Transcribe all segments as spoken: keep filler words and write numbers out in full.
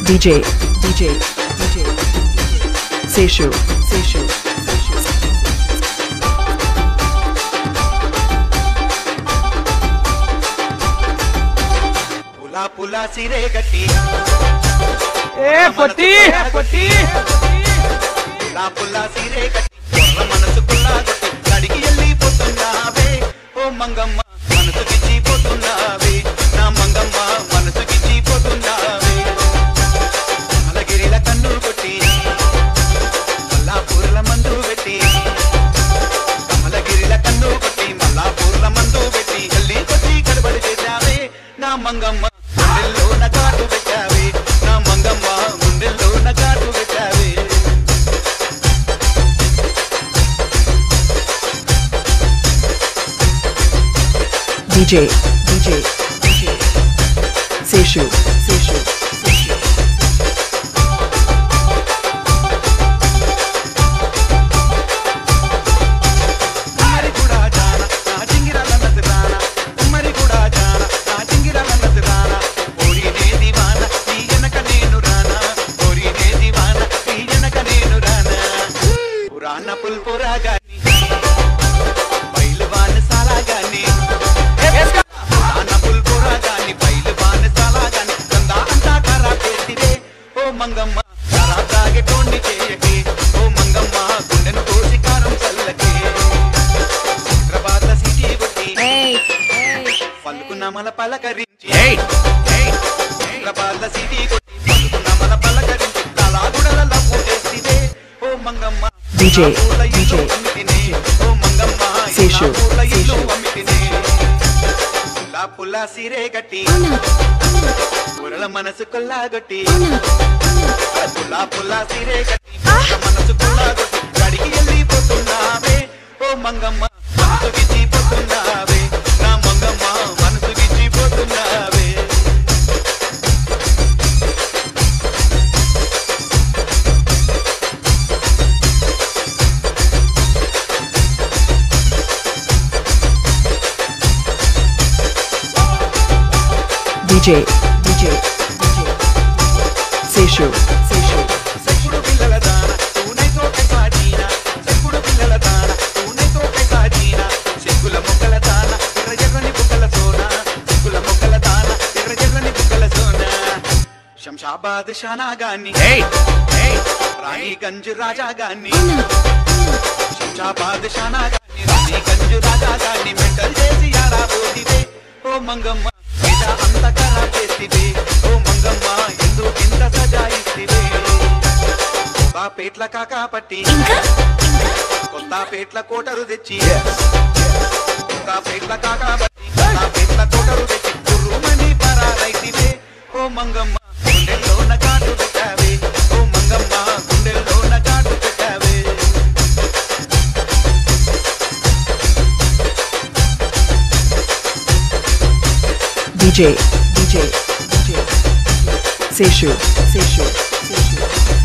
DJ, DJ, DJ, Seshu, Seshu, Seshu. Pula pula sire gatti. Eh, pati, pati. Pula pula sire gatti. Porra manasu kulla gatti. Kadiki yelli potunnave. Oh mangamma manasu kichi potunnave. Na mangamma manasu kichi potunnave. Malagirila kannu kotti. Mallapurla mandu vetti. Malagirila kannu kotti. Mallapurla mandu vetti. Yelli kotti kadbadi chesave. Na mangamma ముండెల్లో నగాటు పెట్టావే నా Mangamma ముండెల్లో నగాటు పెట్టావే DJ, DJ, DJ, Seshu, Seshu, Seshu. ఉమ్మరి కూడా జాన నా జింగిరాల నజరాన ఉమ్మరి కూడా జాన నా జింగిరాల నజరాన ఓరినే దివాన నీ వెనక నేను రానా ఓరినే దివాన నీ వెనక నేను రానా పురాణ పుల్పురా గాని బయలువాన సాలా గాని పురాణ పుల్పురా గాని బయలువాన సాలా గాని కందా అంతా కరా చేతిరే ఓ మంగమ్మ కరా తాగే టోన్ని చేయకే ఓ మంగమ్మ గుండెను కోసి కారం చల్లకే హైదరాబాద్ సిటీ కొట్టి పలుకున్న మన పలకరించి హైదరాబాద్ సిటీ కొట్టి పలుకున్న మన పలకరించి కళాగుడల లవ్వు చేసివే ఓ మంగమ్మ DJ, DJ, ఓ మంగమ్మ Seshu, ఇల్లు Seshu. అమ్మితినే పుల్లా పుల్లా సిరే గట్టి పురల మనసు కొల్లాగొట్టి పుల్లా పుల్లా సిరే గట్టి పురల మనసు కొల్లాగొట్టి గడికి వెళ్ళిపోతున్నావే ఓ మంగమ్మ మనసు గిచ్చిపోతున్నావే నా మంగమ్మ మనసు గిచ్చిపోతున్నావే DJ, DJ, DJ, Seshu, Seshu, Seshu. చెప్పుడు పిల్లల దాన తూనైతో పెసాజీనా చెప్పుడు పిల్లల దాన తూనైతో పెసాజీనా చెక్కుల మొక్కల దాన ఎర్ర ఎర్రని బుక్కల సోనా చెక్కుల మొక్కల దాన ఎర్ర ఎర్రని బుక్కల సోనా శంషాబాద్ షానా గాని రాణిగంజ్ రాజా గాని శంషాబాద్ షానా గాని రాణిగంజ్ రాజా గాని మెంటల్ చేసి యారా పోతివే ఓ మంగమ్మ ఇదా అంత ఖరాబ్ చేతివే ఓ మంగమ్మ ఎందుకింత సజాయిస్తివే పేట్ల కాకా పట్టి కొత్త పేట్ల కోటరు తెచ్చి కొత్త పేట్ల కాకా పట్టి కొత్త పేట్ల కోటరు తెచ్చి కుర్రుమని పరారైతివే ఓ మంగమ్మ గుండెల్లో నగాటు పెట్టావే ఓ మంగమ్మ గుండెల్లో నగాటు పెట్టావే DJ, DJ, DJ, Seshu, Seshu, Seshu.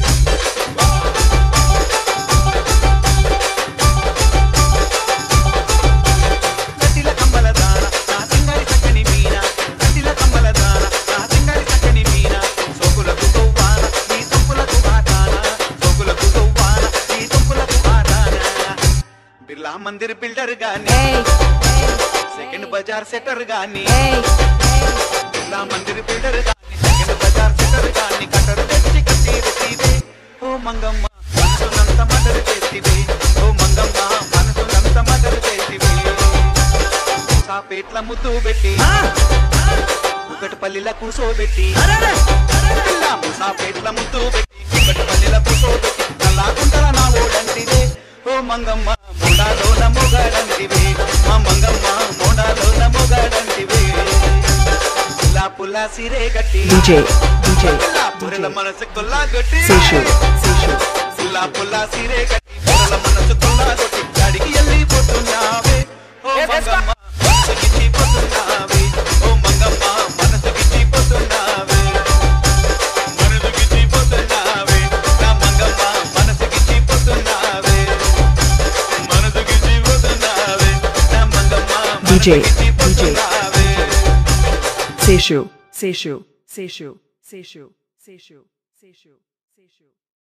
కట్టిల కమ్మల దాన నా సింగారి చక్కని మీన కట్టిల కమ్మల దాన నా సింగారి చక్కని మీన సోకులకు తవ్వాన నీ సొంపులకు ఆటాన సోకులకు తవ్వాన నీ సొంపులకు ఆటాన బిర్లా మందిర్ బిల్డర్ గాని సెకండ్ బజార్ సెటర్ గాని బిర్లా మందిర్ బిల్డర్ గాని సెకండ్ బజార్ సెటర్ గాని కట్టరు తెచ్చి కట్టి పెట్టివే ఓ మంగమ్మ మనసునంత మదరు చేతివే ఓ మంగమ్మ మనసునంత మదరు చేతివే సాపేట్ల ముద్దు పెట్టి ఒకటి పల్లిల కూసోబెట్టి సాపేట్ల ముద్దు పెట్టి ఒకటి పల్లిల కూసోబెట్టి నల్లాకుంటల నా ఓడంటివే ఓ మంగమ్మ మోడాలోన మొగాడంటివే మా మంగమ్మ మోడాలోన మొగాడంటివే పుల్లా పుల్లా సిరే గట్టి DJ, DJ, పురల మనసు కొల్లాగొట్టి Seshu, Seshu. పుల్లా పుల్లా సిరే గట్టి పురల మనసు కొల్లాగొట్టి గడికి వెళ్ళిపోతున్నావే ఓ మంగమ్మ మనసు గిచ్చిపోతున్నావే ఓ మంగమ్మ మనసు గిచ్చిపోతున్నావే మనసు గిచ్చిపోతున్నావే నా మంగమ్మ మనసు గిచ్చిపోతున్నావే మనసు గిచ్చిపోతున్నావే నా మంగమ్మ DJ, మనసు గిచ్చిపోతున్నావే Seshu, Seshu, Seshu, Seshu. Seshu, Seshu, Seshu.